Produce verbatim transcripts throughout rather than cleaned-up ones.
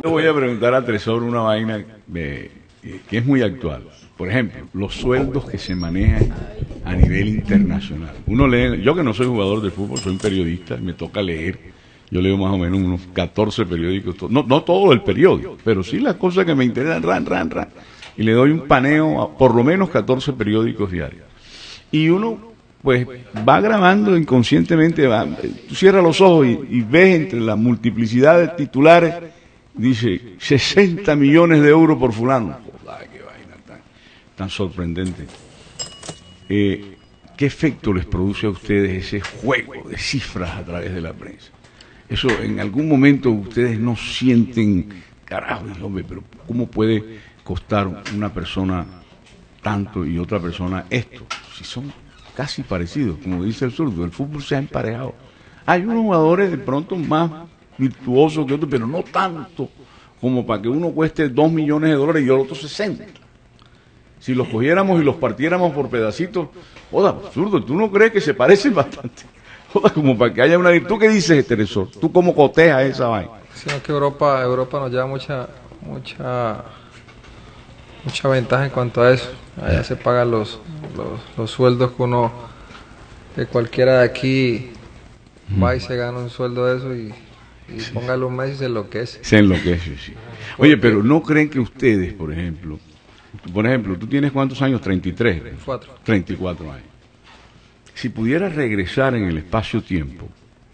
Yo voy a preguntar a Tresor una vaina de, que es muy actual. Por ejemplo, los sueldos que se manejan a nivel internacional. Uno lee, yo que no soy jugador de fútbol, soy un periodista, me toca leer. Yo leo más o menos unos catorce periódicos, no, no todo el periódico, pero sí las cosas que me interesan, ran, ran, ran. Y le doy un paneo a por lo menos catorce periódicos diarios. Y uno, pues, va grabando inconscientemente, va, tú cierras los ojos y, y ves entre la multiplicidad de titulares, dice, sesenta millones de euros por fulano. Joder, qué vaina tan, tan sorprendente. Eh, ¿Qué efecto les produce a ustedes ese juego de cifras a través de la prensa? Eso, en algún momento ustedes no sienten, carajo, hombre, pero ¿cómo puede costar una persona tanto y otra persona esto? Si son casi parecidos, como dice el zurdo, el fútbol se ha emparejado. Hay unos jugadores de pronto más virtuosos que otros, pero no tanto como para que uno cueste dos millones de dólares y el otro sesenta. Si los cogiéramos y los partiéramos por pedacitos, joda, zurdo, ¿tú no crees que se parecen bastante? Joda, como para que haya una... ¿Tú qué dices, Teresor? ¿Tú cómo cotejas esa vaina? Sino que Europa, Europa nos lleva mucha, mucha, mucha ventaja en cuanto a eso. Allá se pagan los, los, los sueldos que uno, que cualquiera de aquí va y se gana un sueldo de eso y, y sí. Póngale un mes y se enloquece. Se enloquece, sí. Oye, pero ¿no creen que ustedes, por ejemplo, por ejemplo, tú tienes cuántos años? treinta y tres. treinta y cuatro. treinta y cuatro años. Si pudieras regresar en el espacio-tiempo,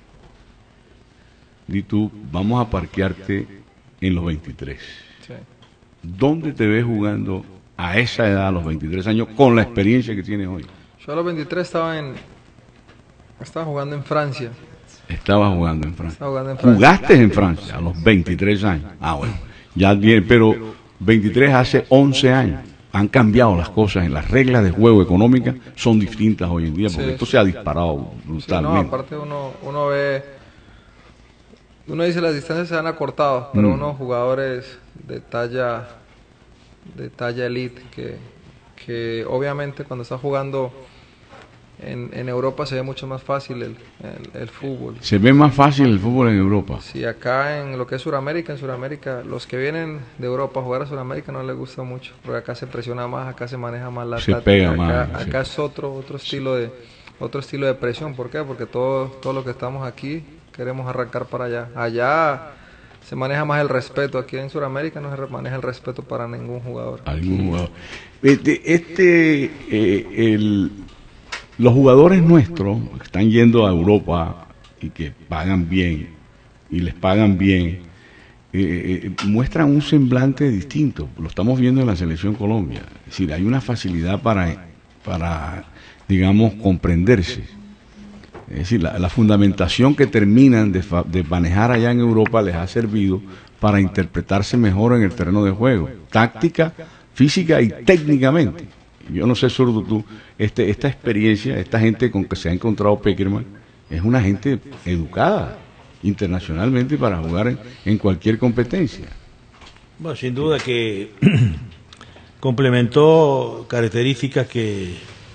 di tú, vamos a parquearte en los veintitrés. Sí. ¿Dónde te ves jugando a esa edad, a los veintitrés años, con la experiencia que tienes hoy? Yo a los veintitrés estaba en estaba jugando en Francia. Estaba jugando en Francia. Estaba jugando en Francia. ¿Jugaste en Francia a los veintitrés años? Ah, bueno, ya bien, pero veintitrés hace once años. Han cambiado las cosas, en las reglas de juego económicas son distintas hoy en día, porque sí, esto se ha disparado brutalmente. Sí, no, aparte uno, uno ve, uno dice las distancias se han acortado, pero mm. unos jugadores de talla, de talla elite, que, que obviamente cuando está jugando en, en Europa se ve mucho más fácil el, el, el fútbol. Se ve más fácil el fútbol en Europa. Sí, acá en lo que es Sudamérica, en Sudamérica, los que vienen de Europa a jugar a Sudamérica no les gusta mucho, porque acá se presiona más, acá se maneja más la se táctica, pega acá, más, acá sí. es otro otro estilo de otro estilo de presión. ¿Por qué? Porque todos todo los que estamos aquí queremos arrancar para allá. Allá se maneja más el respeto, aquí en Sudamérica no se maneja el respeto para ningún jugador. Algún jugador. Este, este eh, el los jugadores nuestros que están yendo a Europa y que pagan bien y les pagan bien, eh, eh, muestran un semblante distinto. Lo estamos viendo en la selección Colombia. Es decir, hay una facilidad para, para digamos, comprenderse. Es decir, la, la fundamentación que terminan de, de manejar allá en Europa les ha servido para interpretarse mejor en el terreno de juego, táctica, física y técnicamente. Yo no sé, Zurdo, tú, este, esta experiencia, esta gente con que se ha encontrado Pekerman, es una gente educada internacionalmente para jugar en, en cualquier competencia. Bueno, sin duda que complementó características que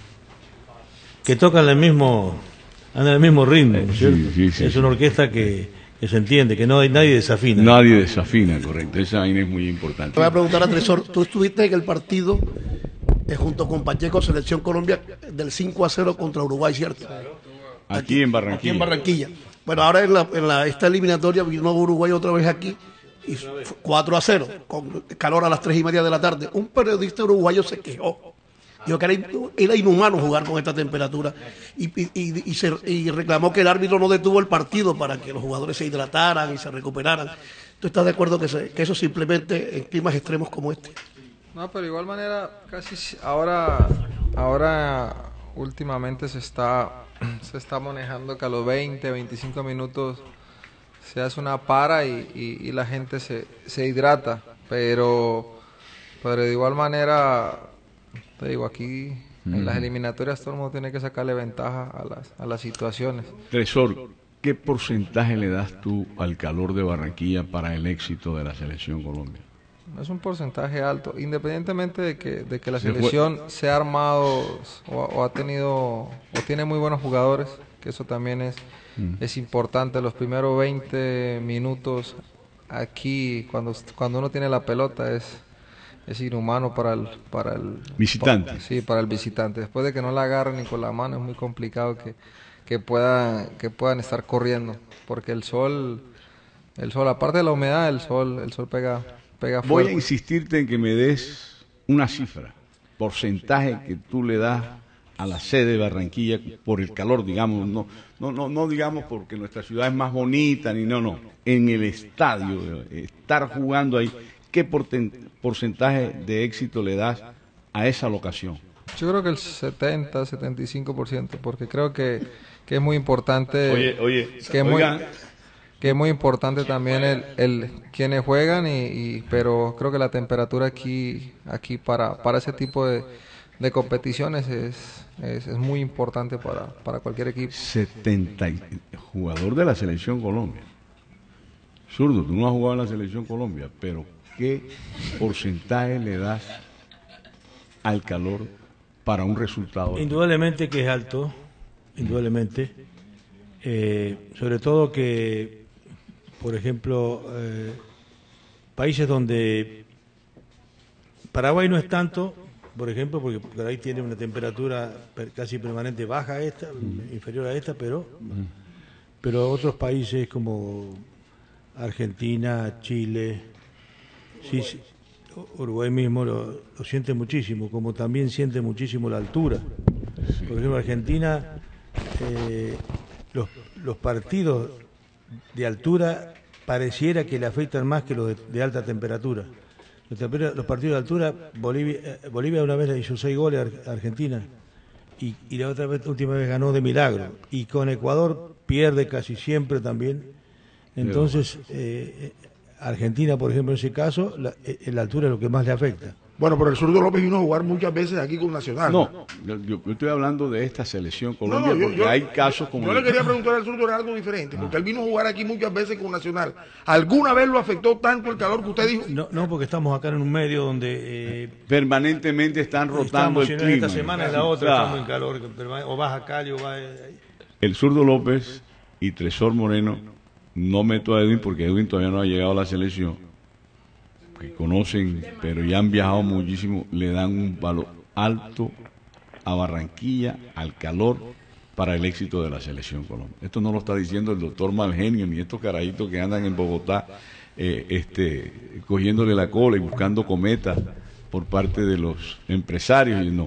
que tocan el mismo, andan el mismo ritmo, ¿no es cierto? Sí, sí, sí, es sí. una orquesta que, que se entiende, que no hay nadie desafina. Nadie desafina, correcto. Esa vaina es muy importante. Te voy a preguntar a Tresor, tú estuviste en el partido eh, junto con Pacheco, Selección Colombia, del cinco a cero contra Uruguay, ¿cierto? Aquí, aquí en Barranquilla. Aquí en Barranquilla. Bueno, ahora en, la, en la, esta eliminatoria vino Uruguay otra vez aquí, y cuatro a cero, con calor a las tres y media de la tarde. Un periodista uruguayo se quejó. Dijo que era, era inhumano jugar con esta temperatura y, y, y, y, se, y reclamó que el árbitro no detuvo el partido para que los jugadores se hidrataran y se recuperaran. ¿Tú estás de acuerdo que, se, que eso simplemente en climas extremos como este? No, pero de igual manera, casi ahora, ahora últimamente se está, se está manejando que a los veinte, veinticinco minutos se hace una para y, y, y la gente se, se hidrata, pero, pero de igual manera, te digo, aquí mm. en las eliminatorias todo el mundo tiene que sacarle ventaja a las, a las situaciones. Tresor, ¿qué porcentaje le das tú al calor de Barranquilla para el éxito de la Selección Colombia? Es un porcentaje alto, independientemente de que, de que la selección se ha armado o, o ha tenido o tiene muy buenos jugadores, que eso también es, mm. es importante. Los primeros veinte minutos aquí cuando, cuando uno tiene la pelota es, es inhumano para el, para el visitante. Pa, sí, para el visitante. Después de que no la agarren ni con la mano es muy complicado que, que, puedan, que puedan estar corriendo, porque el sol, el sol, aparte de la humedad, el sol, el sol pega, pega fuerte. Voy a insistirte en que me des una cifra, porcentaje que tú le das a la sede de Barranquilla por el calor, digamos, no, no, no, no digamos porque nuestra ciudad es más bonita, ni no, no, en el estadio, estar jugando ahí, ¿qué porcentaje de éxito le das a esa locación? Yo creo que el setenta, setenta y cinco por ciento, porque creo que, que es muy importante. Oye, oye, que es muy, que es muy importante también el, el quienes juegan, y, y pero creo que la temperatura aquí, aquí para, para ese tipo de, de competiciones es, es, es muy importante para, para cualquier equipo. setenta jugador de la Selección Colombia. Zurdo, tú no has jugado en la Selección Colombia, pero ¿qué porcentaje le das al calor para un resultado? Indudablemente que es alto, indudablemente. Eh, sobre todo que, por ejemplo, eh, países donde Paraguay no es tanto, por ejemplo, porque Paraguay tiene una temperatura casi permanente baja a esta, mm. inferior a esta, pero, mm. pero otros países como Argentina, Chile, sí, sí, Uruguay mismo lo, lo siente muchísimo, como también siente muchísimo la altura. Por ejemplo, Argentina, eh, los, los partidos de altura pareciera que le afectan más que los de, de alta temperatura. Los, los partidos de altura, Bolivia, eh, Bolivia una vez le hizo seis goles a Argentina y, y la otra vez, última vez ganó de milagro. Y con Ecuador pierde casi siempre también. Entonces, eh, Argentina, por ejemplo, en ese caso, la, la altura es lo que más le afecta. Bueno, pero el Zurdo López vino a jugar muchas veces aquí con Nacional. No, yo, yo estoy hablando de esta selección Colombia, no, no, yo, porque yo, hay casos como... Yo le quería preguntar al Zurdo era algo diferente, porque ah. él vino a jugar aquí muchas veces con Nacional. ¿Alguna vez lo afectó tanto el calor que usted dijo? No, no, porque estamos acá en un medio donde... Eh, permanentemente están rotando el clima. Esta semana es la otra, claro. Estamos en calor, o vas a Cali o vas... El Zurdo López y Tresor Moreno, no meto a Edwin porque Edwin todavía no ha llegado a la selección, que conocen, pero ya han viajado muchísimo, le dan un valor alto a Barranquilla, al calor, para el éxito de la selección Colombia. Esto no lo está diciendo el doctor Malgenio, ni estos carajitos que andan en Bogotá eh, este, cogiéndole la cola y buscando cometas por parte de los empresarios, y no.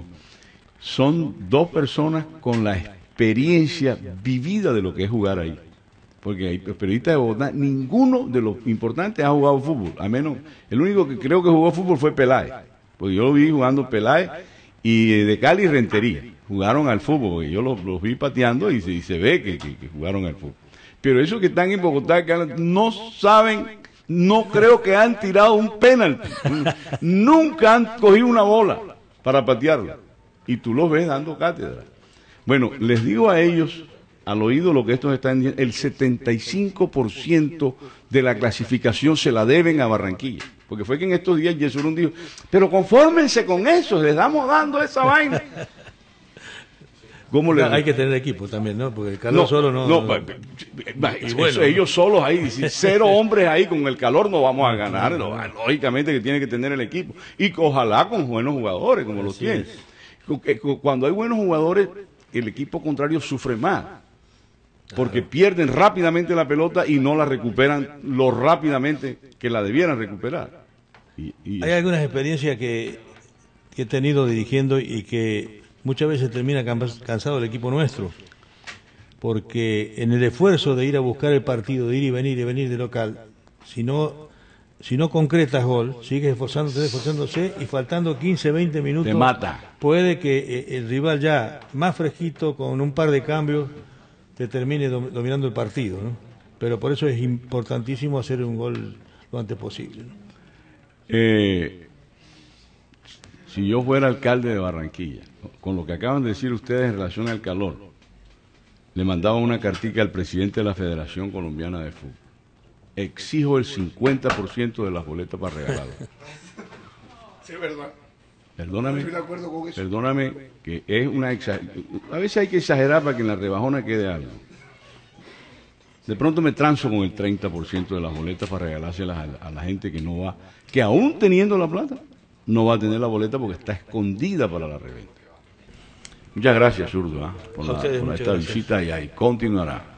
Son dos personas con la experiencia vivida de lo que es jugar ahí. Porque hay periodistas de Bogotá, ninguno de los importantes ha jugado fútbol, a menos, el único que creo que jugó fútbol fue Peláez, porque yo lo vi jugando Peláez y de Cali y Rentería, jugaron al fútbol, porque yo los, los vi pateando y se, y se ve que, que, que jugaron al fútbol. Pero esos que están en Bogotá que no saben, no creo que han tirado un penalti, nunca han cogido una bola para patearla, y tú los ves dando cátedra. Bueno, les digo a ellos, al oído lo que estos están diciendo, el setenta y cinco por ciento de la clasificación se la deben a Barranquilla. Porque fue que en estos días Yesurún dijo, pero confórmense con eso, les estamos dando esa vaina. ¿Cómo le Hay que tener equipo también, ¿no? Porque el calor no, solo no... no, no y bueno, eso, ellos solos ahí, cero hombres ahí, con el calor no vamos a ganar. No, lógicamente que tiene que tener el equipo. Y que ojalá con buenos jugadores, como los tiene. Cuando hay buenos jugadores, el equipo contrario sufre más. Porque claro, pierden rápidamente la pelota y no la recuperan lo rápidamente que la debieran recuperar. Y, y Hay algunas experiencias que, que he tenido dirigiendo y que muchas veces termina cansado el equipo nuestro, porque en el esfuerzo de ir a buscar el partido, de ir y venir y venir de local, si no, si no concretas gol, sigues esforzándose, esforzándose y faltando quince, veinte minutos, te mata. Puede que el rival ya más fresquito, con un par de cambios, te termine dominando el partido, ¿no? Pero por eso es importantísimo hacer un gol lo antes posible, ¿no? Eh, si yo fuera alcalde de Barranquilla, con lo que acaban de decir ustedes en relación al calor, le mandaba una cartica al presidente de la Federación Colombiana de Fútbol. Exijo el cincuenta por ciento de las boletas para regalarlas. Sí, es verdad. Perdóname, estoy de acuerdo con eso. Perdóname, que es una exageración. A veces hay que exagerar para que en la rebajona quede algo. De pronto me transo con el treinta por ciento de las boletas para regalárselas a, a la gente que no va, que aún teniendo la plata, no va a tener la boleta porque está escondida para la reventa. Muchas gracias, Zurdo, ¿eh? por, la, A ustedes, por muchas esta gracias. visita y ahí continuará.